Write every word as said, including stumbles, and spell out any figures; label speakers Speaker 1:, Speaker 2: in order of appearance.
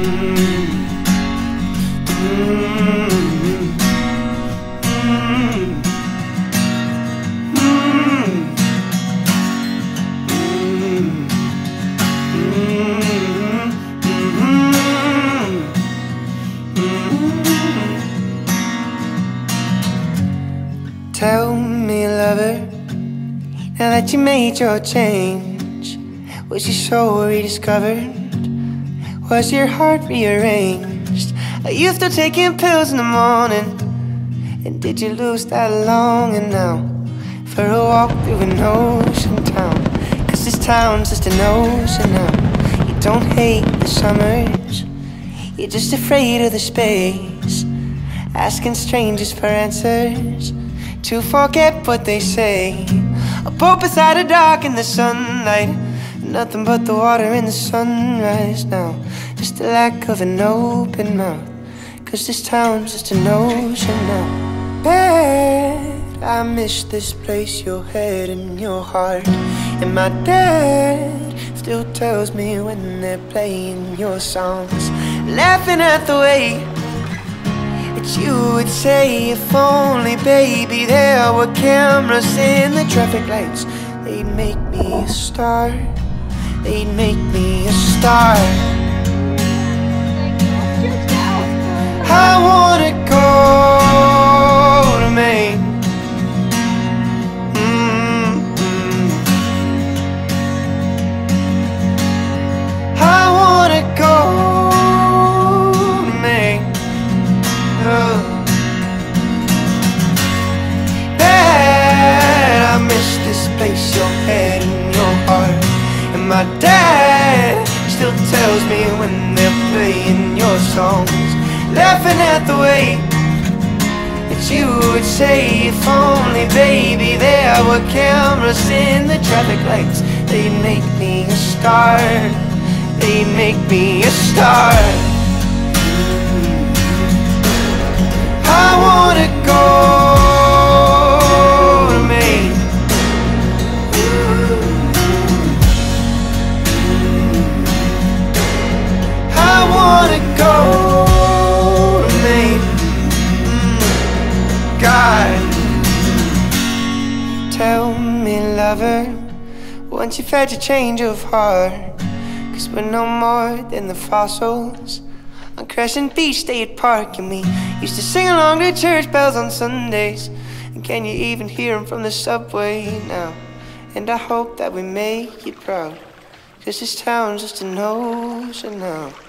Speaker 1: Tell me, lover, now that you made your change, was your soul rediscovered? Was your heart rearranged? Are you still taking pills in the morning? And did you lose that longing now for a walk through an ocean town? Cause this town's just an ocean now. You don't hate the summers, you're just afraid of the space, asking strangers for answers to forget what they say. A boat beside the dock in the sunlight, nothing but the water in the sunrise now. Just a lack of an open mouth, cause this town's just an ocean now. Bad, I miss this place, your head and your heart. And my dad still tells me when they're playing your songs, laughing at the way that you would say, if only, baby, there were cameras in the traffic lights, they'd make me a star, they'd make me a star. I wanna go to Maine, mm-hmm. I wanna go to Maine. Bad, I miss this place, your head and your heart. And my dad still tells me when they're playing your songs, laughing at the way that you would say, if only, baby, there were cameras in the traffic lights, they'd make me a star, they'd make me a star. I wanna go to Maine. I wanna go to Maine. God, tell me, lover, once you've had your change of heart, cause we're no more than the fossils on Crescent Beach State Park. And we used to sing along to church bells on Sundays, and can you even hear them from the subway now? And I hope that we make you proud, cause this town's just an ocean now.